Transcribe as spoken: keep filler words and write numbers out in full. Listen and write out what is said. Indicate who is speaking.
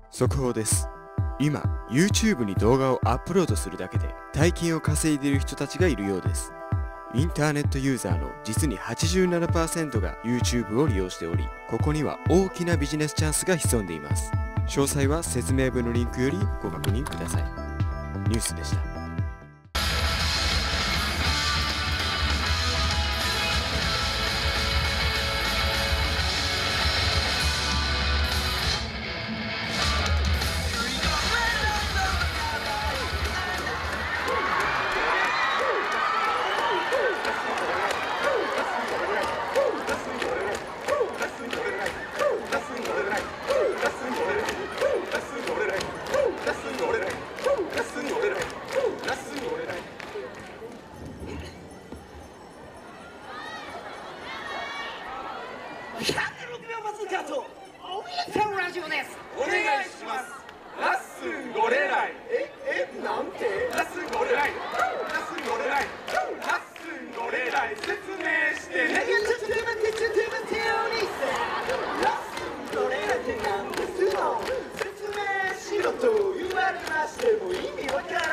Speaker 1: 速報です。今 YouTube に動画をアップロードするだけで大金を稼いでいる人たちがいるようです。インターネットユーザーの実に はちじゅうななパーセント が YouTube を利用しており、ここには大きなビジネスチャンスが潜んでいます。詳細は説明文のリンクよりご確認ください。ニュースでした。
Speaker 2: ひゃくろくびょうバズーカーとおみやちゃんラジオです。
Speaker 3: お願いします。ラッスンゴレライ。
Speaker 2: え、え、なんて
Speaker 3: ラッスンゴレライ。ラッスンゴレライ。ラッスンゴレライ。説明してね。
Speaker 2: いや、ちょっと待ってちょっと待ってお兄さん、ラスンゴレラってなんですの、説明しろと言われましても意味わから